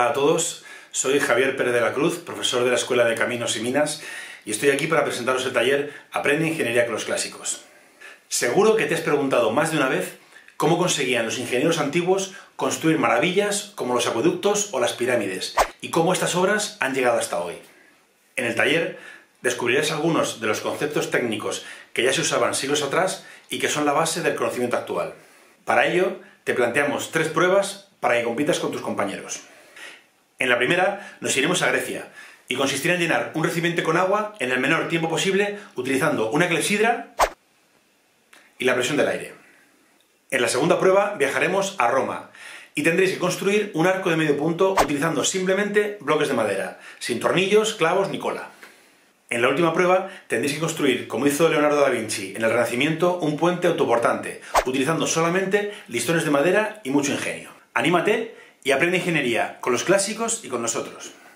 Hola a todos, soy Javier Pérez de la Cruz, profesor de la Escuela de Caminos y Minas, y estoy aquí para presentaros el taller Aprende Ingeniería con los Clásicos. Seguro que te has preguntado más de una vez cómo conseguían los ingenieros antiguos construir maravillas como los acueductos o las pirámides, y cómo estas obras han llegado hasta hoy. En el taller descubrirás algunos de los conceptos técnicos que ya se usaban siglos atrás y que son la base del conocimiento actual. Para ello, te planteamos 3 pruebas para que compitas con tus compañeros. En la primera nos iremos a Grecia y consistirá en llenar un recipiente con agua en el menor tiempo posible utilizando una clepsidra y la presión del aire. En la segunda prueba viajaremos a Roma y tendréis que construir un arco de medio punto utilizando simplemente bloques de madera, sin tornillos, clavos ni cola. En la última prueba tendréis que construir, como hizo Leonardo da Vinci en el Renacimiento, un puente autoportante, utilizando solamente listones de madera y mucho ingenio. ¡Anímate y aprende ingeniería con los clásicos y con nosotros!